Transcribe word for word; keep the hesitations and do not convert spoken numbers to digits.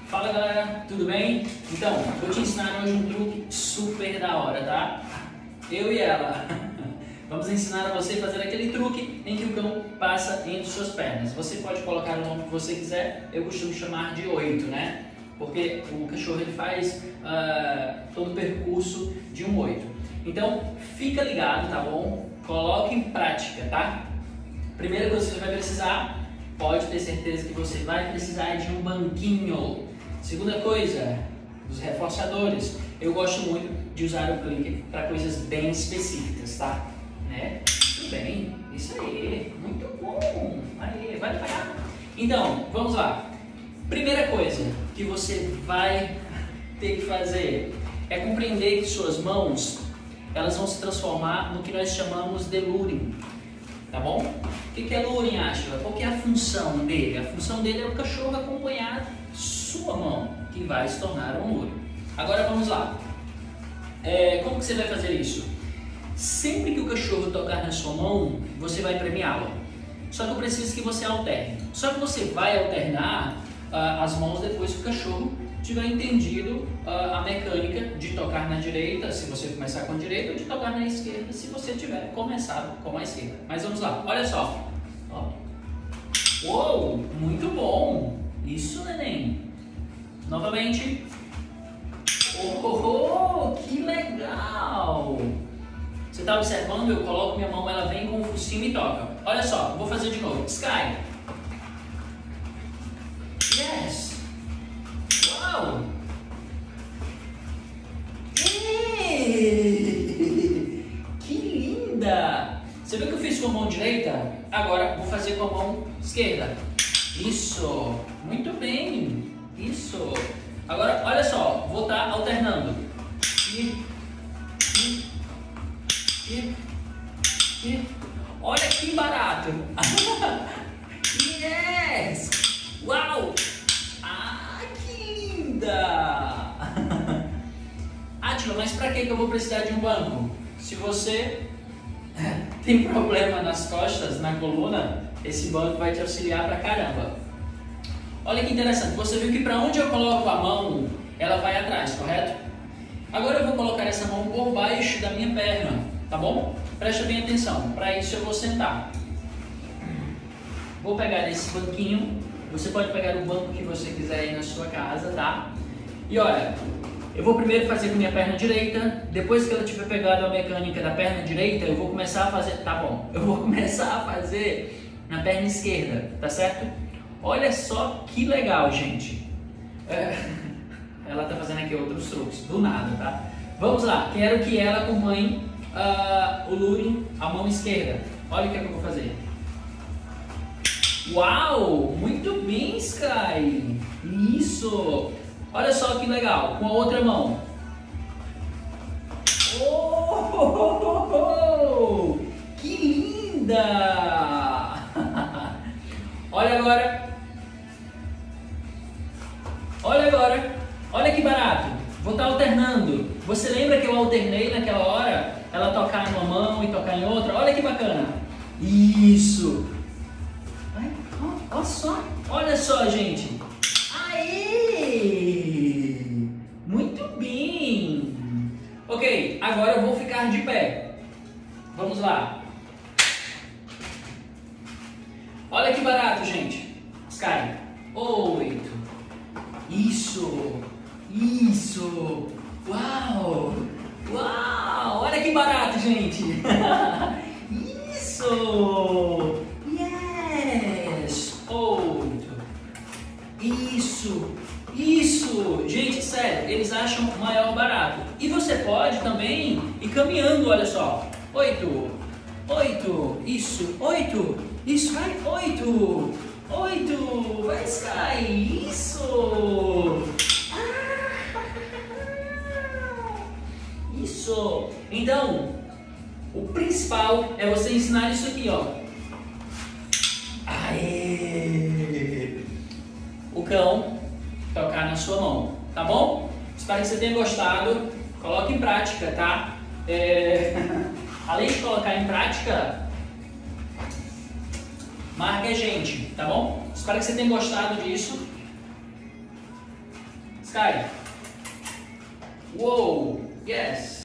Fala galera, tudo bem? Então, vou te ensinar hoje um truque super da hora, tá? Eu e ela. Vamos ensinar a você a fazer aquele truque em que o cão passa entre suas pernas. Você pode colocar o nome que você quiser, eu costumo chamar de oito, né? Porque o cachorro ele faz uh, todo o percurso de um oito. Então, fica ligado, tá bom? Coloque em prática, tá? Primeira coisa que você vai precisar, pode ter certeza que você vai precisar de um banquinho. Segunda coisa, os reforçadores. Eu gosto muito de usar o clicker para coisas bem específicas, tá? Né? Tudo bem, isso aí, muito bom. Aí, vai pagar. Então, vamos lá. Primeira coisa que você vai ter que fazer é compreender que suas mãos elas vão se transformar no que nós chamamos de luring, tá bom? O que é luring, Ashla? Qual que é a função dele? A função dele é o cachorro acompanhar sua mão, que vai se tornar um luring. Agora vamos lá. É, como que você vai fazer isso? Sempre que o cachorro tocar na sua mão, você vai premiá-lo. Só que eu preciso que você alterne. Só que você vai alternar uh, as mãos depois que o cachorro tiver entendido uh, a mecânica de tocar na direita, se você começar com a direita, ou de tocar na esquerda, se você tiver começado com a esquerda. Mas vamos lá, olha só. Ó. Uou, muito bom. Isso, neném. Novamente. Oh, oh, oh, que legal. Você está observando? Eu coloco minha mão, ela vem com o focinho e toca. Olha só, vou fazer de novo. Sky. Yes. Uau. Ei. Que linda. Você viu que eu fiz com a mão direita? Agora vou fazer com a mão esquerda. Isso. Muito bem. Isso. Agora, olha só. Vou estar alternando. E... e E, e, olha que barato! Yes! Uau! Ah, que linda! Átila, mas pra que eu vou precisar de um banco? Se você tem problema nas costas, na coluna, esse banco vai te auxiliar pra caramba. Olha que interessante, você viu que pra onde eu coloco a mão, ela vai atrás, correto? Agora eu vou colocar essa mão por baixo da minha perna. Tá bom? Presta bem atenção. Para isso eu vou sentar. Vou pegar esse banquinho. Você pode pegar o banco que você quiser aí na sua casa, tá? E olha, eu vou primeiro fazer com minha perna direita. Depois que ela tiver pegado a mecânica da perna direita, eu vou começar a fazer... Tá bom. Eu vou começar a fazer na perna esquerda, tá certo? Olha só que legal, gente. É... Ela tá fazendo aqui outros truques. Do nada, tá? Vamos lá. Quero que ela acompanhe Uh, o luring, a mão esquerda. Olha o que, é que eu vou fazer. Uau! Muito bem, Sky! Isso! Olha só que legal. Com a outra mão. Oh! oh, oh, oh. Que linda! Olha agora. Olha agora. Olha que barato. Vou estar alternando. Você lembra que eu alternei naquela hora? Ela tocar em uma mão e tocar em outra. Olha que bacana. Isso. Ai, ó, ó só. Olha só, gente. Aê! Muito bem. Ok, agora eu vou ficar de pé. Vamos lá. Olha que barato, gente. Sky. Oito. Isso. Isso. Uau. Uau! Olha que barato, gente! Isso! Yes! Oito! Isso! Isso! Gente, sério, eles acham maior barato. E você pode também ir caminhando, olha só. Oito! Oito! Isso! Oito! Isso! Vai! Oito! Oito! Vai, Sky! Isso! Isso! Então, o principal é você ensinar isso aqui, ó. Aê! O cão tocar na sua mão, tá bom? Espero que você tenha gostado. Coloque em prática, tá? É... Além de colocar em prática, marque a gente, tá bom? Espero que você tenha gostado disso. Sky. Uou! Yes!